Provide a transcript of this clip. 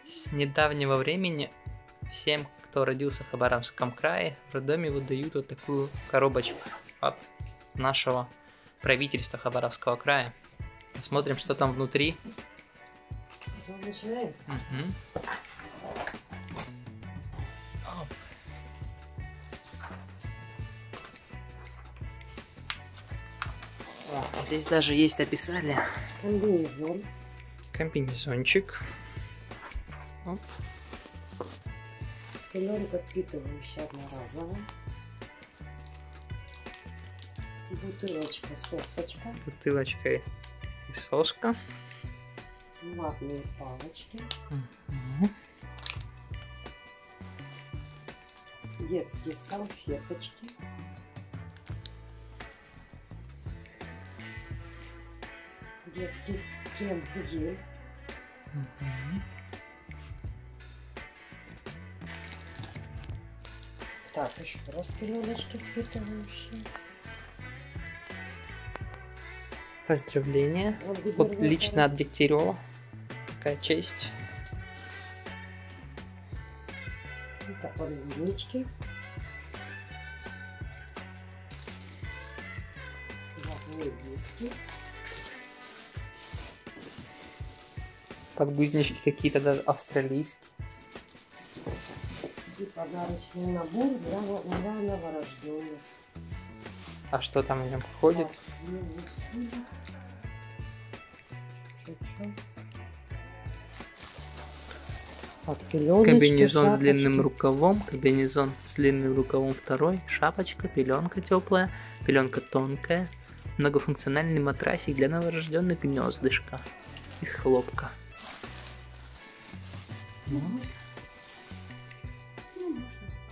С недавнего времени всем, кто родился в Хабаровском крае, в роддоме выдают вот такую коробочку от нашего правительства Хабаровского края. Посмотрим, что там внутри. Начинаем? Угу. Здесь даже есть описание. Комбинезон. Комбинезончик. Оп. Пеленка впитывающая одноразовая. Бутылочка, сосочка. Бутылочка и соска. Ватные палочки. Угу. Детские салфеточки. Детский крем-гель. Угу. Так, еще раз пеленочки впитывающие. Поздравления. Вот лично от Дегтярева. Такая честь. Это подгузнички. Ватные диски. Подгузнички какие-то даже австралийские. И подарочный набор для новорожденных. А что там в нем входит? Вот пеленочки, Комбинезон с шапочки. длинным рукавом, комбинезон с длинным рукавом второй, шапочка, пеленка теплая, пеленка тонкая, многофункциональный матрасик для новорожденных, гнездышко из хлопка. Ну, можно